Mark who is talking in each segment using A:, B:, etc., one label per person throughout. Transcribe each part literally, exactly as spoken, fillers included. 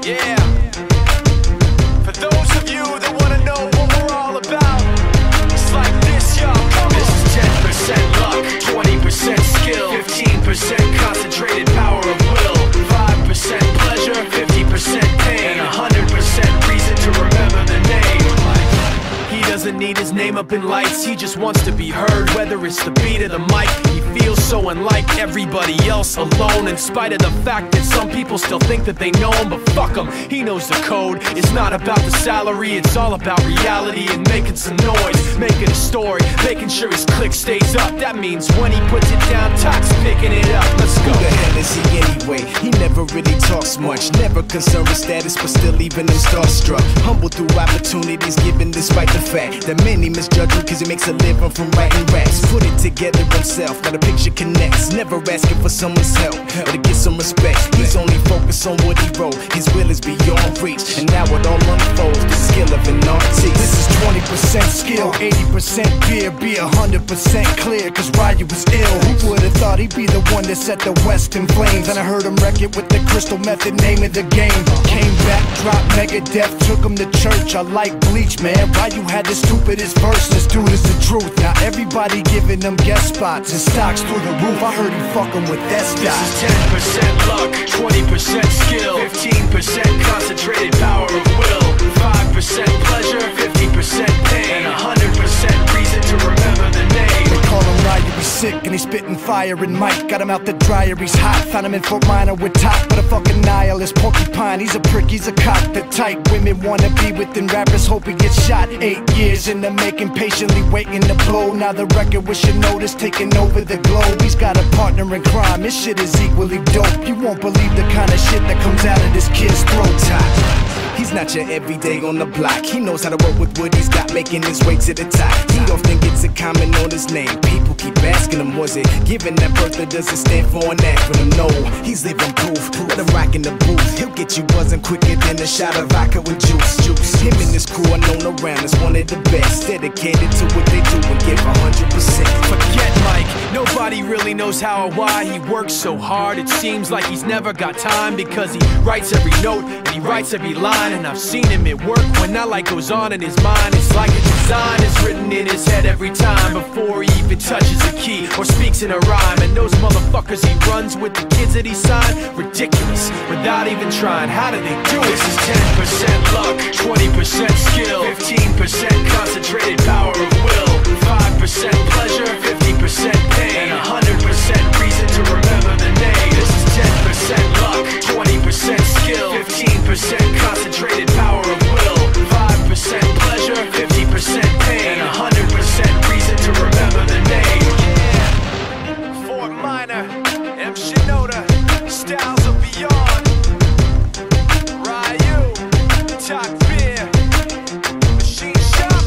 A: Yeah. For those of you that wanna know what we're all about, it's like this, y'all. This is ten percent luck, twenty percent skill, fifteen percent concentrated power of will, five percent pleasure, fifty percent pain, and one hundred percent reason to remember the name. He doesn't need his name up in lights, he just wants to be heard, whether it's the beat of the mic. He feels so unlike everybody else, alone, in spite of the fact that some people still think that they know him. But fuck him, he knows the code. It's not about the salary, it's all about reality and making some noise, making a story, making sure his click stays up. That means when he puts it down, Tox picking it up. Let's go.
B: Who the hell is he anyway? He never really talks much, never concerned with status, but still leaving them starstruck. Humble through opportunities given despite the fact that many misjudge him cause he makes a living from writing raps. Put it together himself, now the picture connects. Never asking for someone's help or to get some respect. He's only focused on what he wrote, his will is beyond reach. And now it all unfolds, the skill of an artist.
C: This is twenty percent skill, eighty percent fear, be one hundred percent clear, cause Ryu was ill. Who would've thought he'd be the one that set the West in flames? And I heard him wreck it with the Crystal Method, name of the game. Came back, dropped Megadeth, took him to church. I like Bleach, man. Ryu had the stupidest verse, this dude is the truth. Now everybody giving them guest spots and stocks through the roof. I heard he fucking with that stock.
A: This is ten percent luck, twenty percent skill, fifteen percent concentrated power of will, five percent pleasure, fifty percent pain, and one hundred percent reason to remember the name.
C: They call him Ryu, he's sick and he's spitting fire and Mike got him out the dryer, he's hot. Found him in Fort Minor with top, but a fucking nihilist porcupine. He's a prick, he's a cock, the type women wanna be within. Rappers hope he gets shot. Eight years in the making, patiently waiting to blow. Now the record with your notice taking over the globe. He's got a partner in crime, his shit is equally dope. You won't believe the kind of shit that comes out of this kid's throat.
B: Top. He's not your everyday on the block. He knows how to work with what he's got, making his way to the top. He often gets a comment on his name. People keep asking him, was it given that birth or does it stand for an acronym? No, he's living proof. Let him rock in the booth. He'll get you buzzing quicker than a shot of vodka with juice. Juice. Him and his crew are known around as one of the best, dedicated to what they do and give one hundred percent.
A: Forget Mike, nobody really knows how or why he works so hard. It seems like he's never got time because he writes every note and he writes every line. And I've seen him at work when that light goes on in his mind. It's like a design is written in his head every time before he even touches a key or speaks in a rhyme. And those motherfuckers he runs with, the kids that he signed, ridiculous, without even trying. How do they do it? This is ten percent luck, twenty percent skill, fifteen percent concentrated power of will, five percent pleasure, fifty percent pain, and one hundred percent reason to remember the name. This is ten percent luck, twenty percent skill, fifteen percent concentrated power of will, five percent pleasure, fifty percent pain, and one hundred percent reason to remember the name. Yeah. Fort Minor, M. Shinoda, Styles of Beyond, Ryu, Talk Beer, Machine Shop.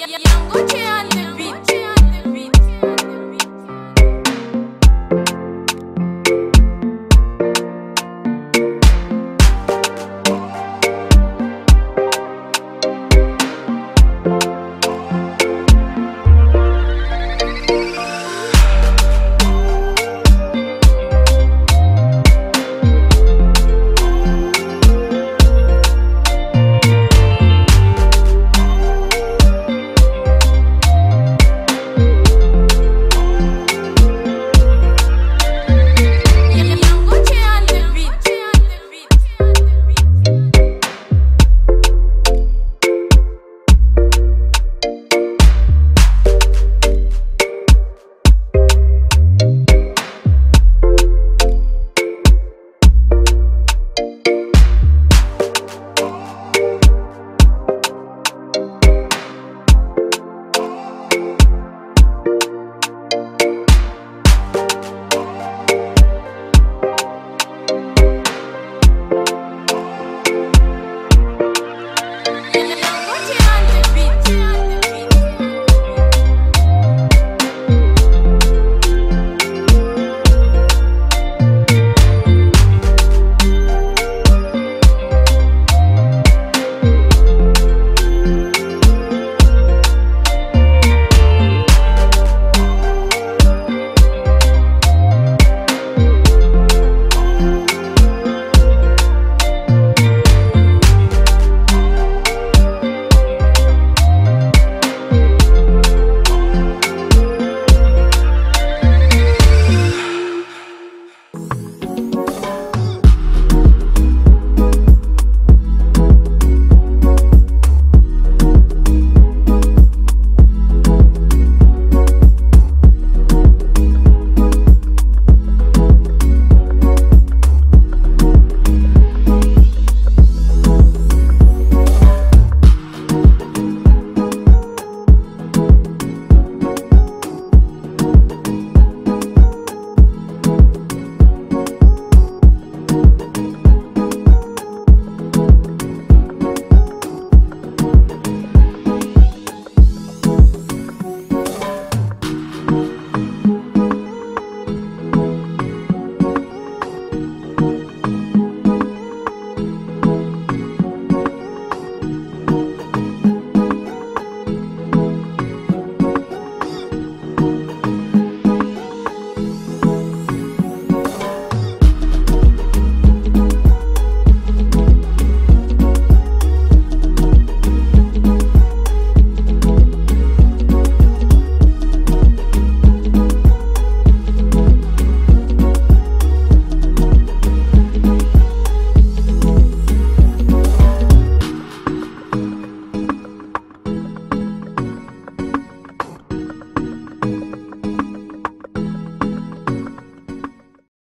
D: Yango